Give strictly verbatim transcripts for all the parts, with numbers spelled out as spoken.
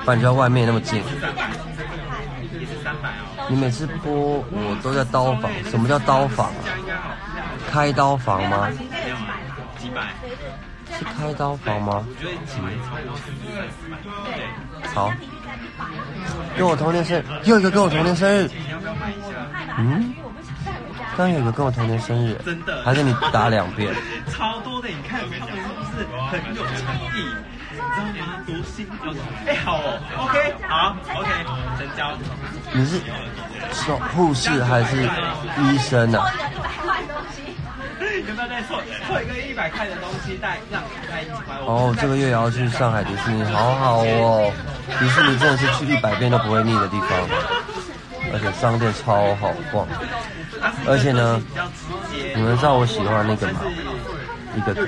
不然就在外面那么近。你每次播我都在刀房，什么叫刀房啊？开刀房吗？是开刀房吗？好，跟我同年生日，又一个跟我同年生日。嗯，刚有一个跟我同年生日， 真的， 还是你打两遍？ 超多的，你看他们是很有诚意，你知道吗？多辛苦。哎，好哦 ，OK， 好 ，OK， 成交。 你是手护士还是医生啊？ 要不要再凑凑一个一百块的东西带让带一起来？ 哦，这个月也要去上海迪士尼，好好哦。迪士尼真的是去一百遍都不会腻的地方，而且商店超好逛。而且呢，你们知道我喜欢那个吗？一个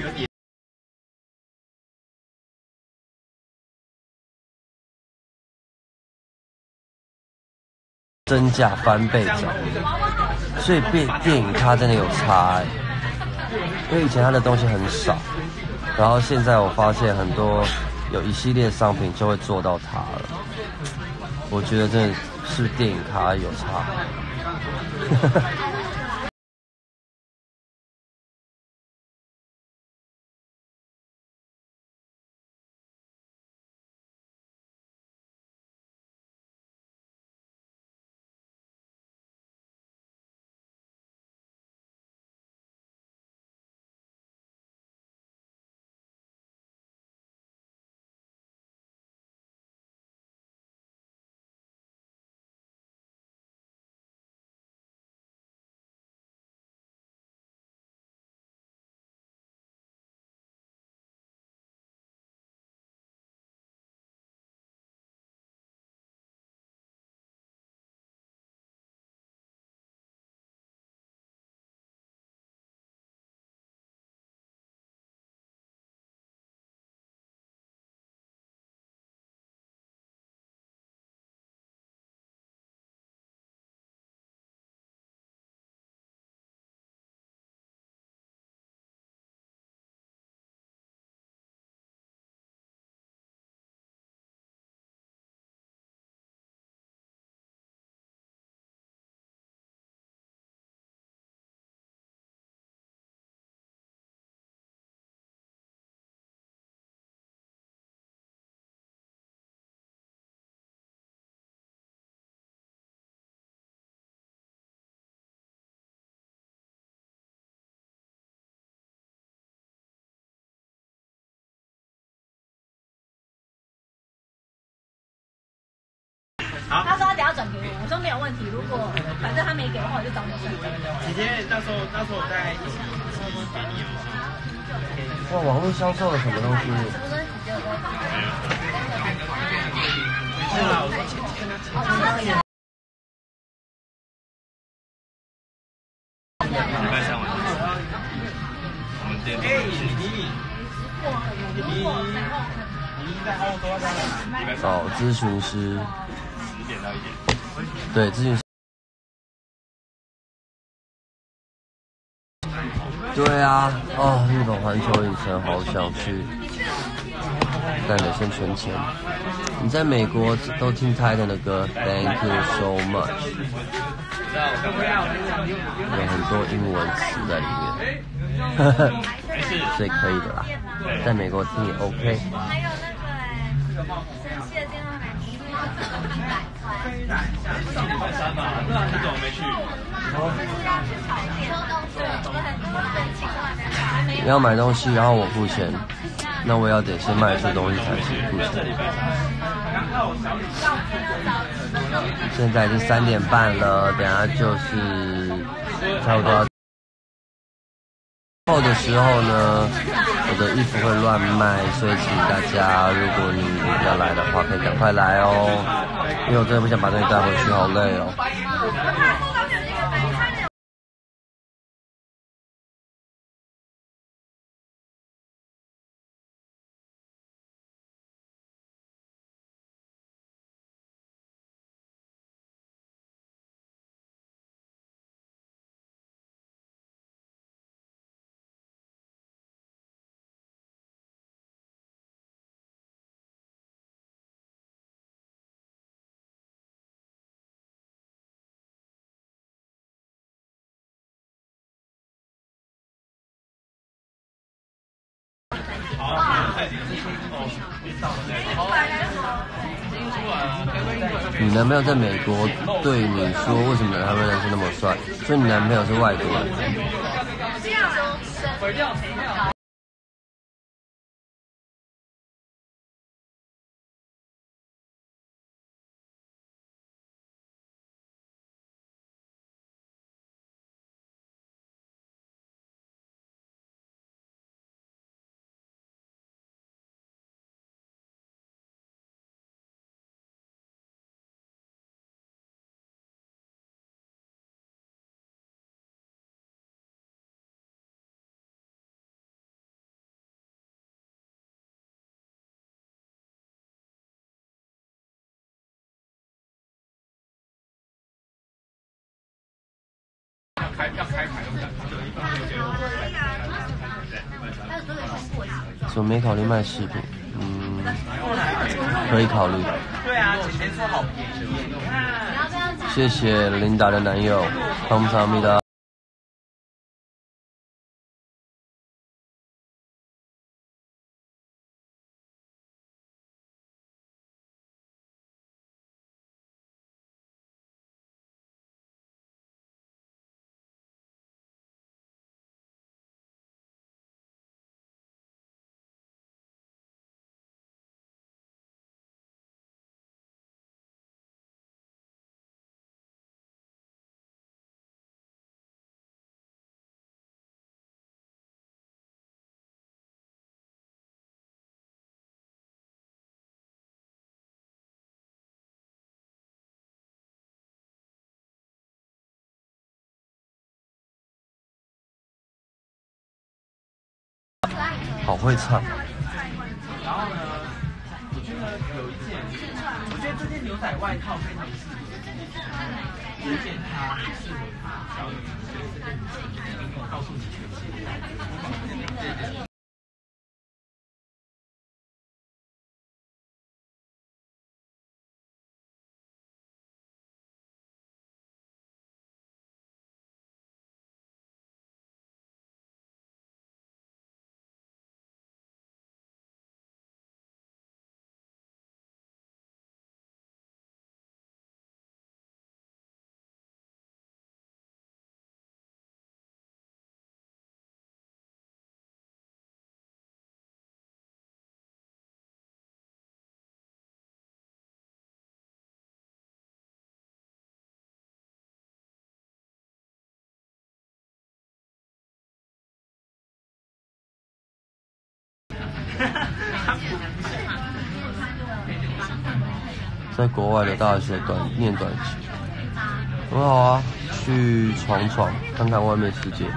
真假翻倍涨，所以电电影它真的有差欸。因为以前它的东西很少，然后现在我发现很多有一系列商品就会做到它了。我觉得真的是电影咖有差。 好， 他说他等下转给我，我说没有问题。如果反正他没给的话，我就找你算账。 姐姐，到时候到时候我再一起一起给你哦。 哇，网络销售了什么东西？ 是啦，我说前天啊，礼拜三晚上，我们店。哎，你你你在澳洲在哪？ 找咨询师。 十点到一点。 对，咨询师。对啊，哦，日本环球影城好想去，但得先存钱。你在美国都听 Taewoon 的歌 ，Thank you so much， 有很多英文词在里面，呵呵，所以可以的啦。在美国听也 OK。 还有那个哎，神奇的电话买一百块。 礼拜三嘛，你怎么没去？ 我们是要去炒店，我们很多人情况还没你要买东西，然后我付钱，那我要得先卖出东西才行付钱。现在已经三点半了，等下就是差不多要后的时候呢，我的衣服会乱卖，所以请大家，如果你要来的话，可以赶快来哦，因为我真的不想把东西带回去，好累哦。 你男朋友在美国对你说，为什么台湾男生那么帅？所以你男朋友是外国人。 这样啊。 怎么没考虑卖饰品？嗯，可以考虑。 对啊，前天说好便宜耶，你看。 谢谢琳达的男友，감사합니다。好会唱。 然后呢，我觉得有一件，我觉得这件牛仔外套非常适合你，推荐它适合它，然后所以这件我告诉你全系。 在国外的大学短念短期，很好啊，去闯闯，看看外面世界。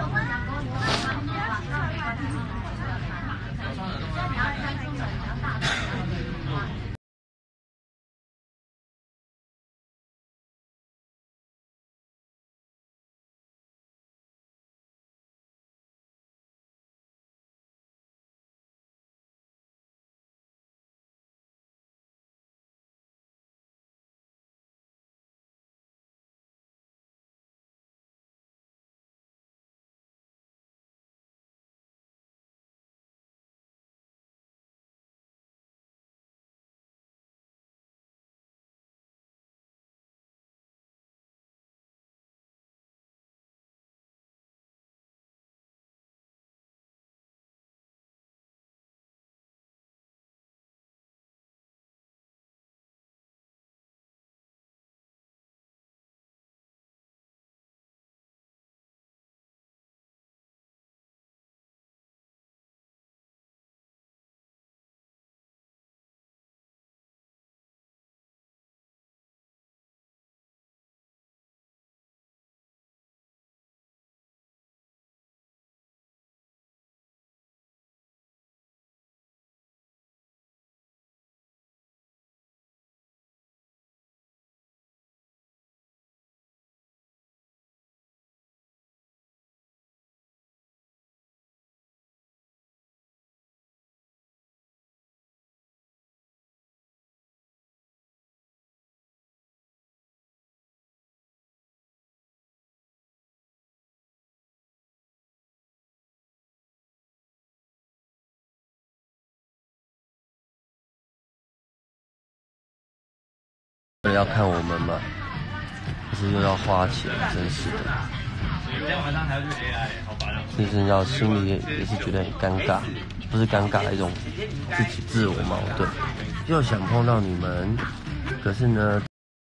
为了要看我们嘛，可是又要花钱，真是的。 今天晚上还要去 A I， 好烦啊！ 其实你知道，心里也也是觉得很尴尬，不是尴尬，一种自己自我矛盾，又想碰到你们，可是呢。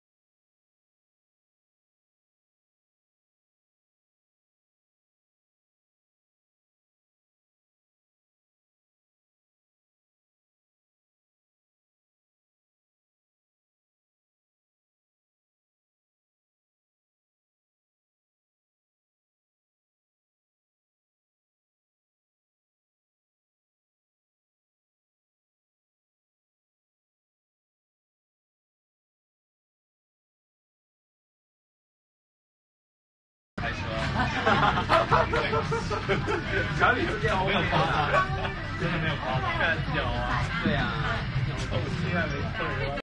开车啊！小李没有夸他，真的没有夸他，干屌啊！对啊，我现在没客人。